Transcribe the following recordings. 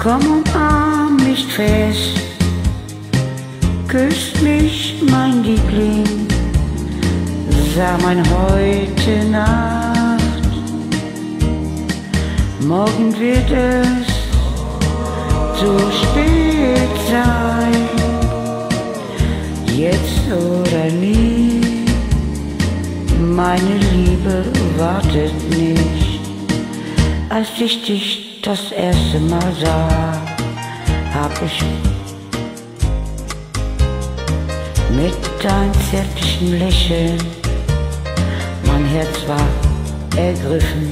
Komm, umarm mich fest, küss mich, mein Liebling, sag mein heute Nacht. Morgen wird es zu spät sein, jetzt oder nie. Meine Liebe wartet nicht. Als ich dich das erste Mal sah, hab ich mit deinem zärtlichen Lächeln mein Herz war ergriffen.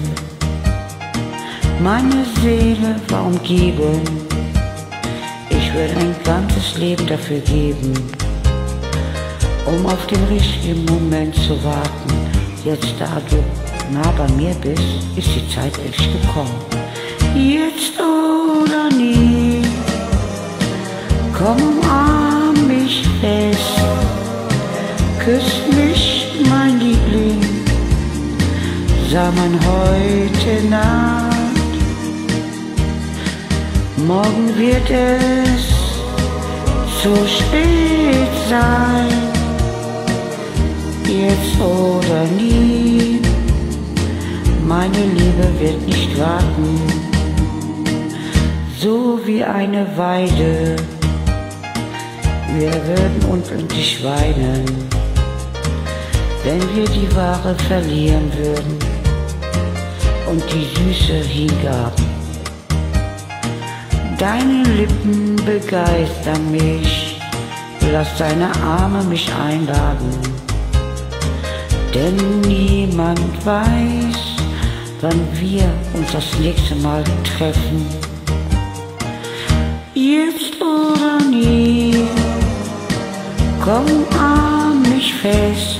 Meine Seele war umgeben, ich würde ein ganzes Leben dafür geben, um auf den richtigen Moment zu warten. Jetzt, da du nah bei mir bist, ist die Zeit echt gekommen. Jetzt oder nie, komm, umarm mich fest, küss mich, mein Liebling, sag mein heute Nacht. Morgen wird es zu spät sein, jetzt oder nie. Meine Liebe wird nicht warten, so wie eine Weide. Wir würden unendlich weinen, wenn wir die Ware verlieren würden und die Süße hingaben. Deine Lippen begeistern mich, lass deine Arme mich einladen, denn niemand weiß, wann wir uns das nächste Mal treffen. Jetzt oder nie, komm, umarm mich fest,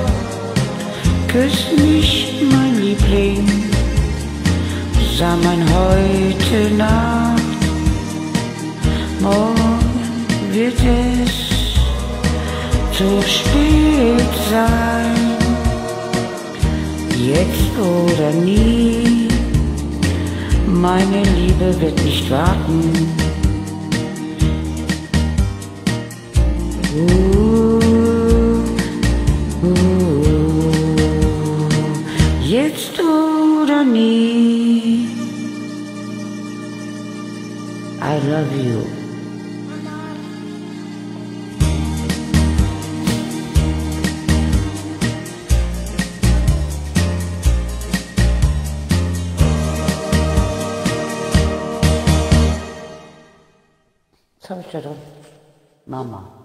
küss mich, mein Liebling, sag mein heute Nacht. Morgen wird es zu spät sein, jetzt oder nie. Meine Liebe wird nicht warten. Jetzt oder nie. I love you. Was habe ich da drin? Mama.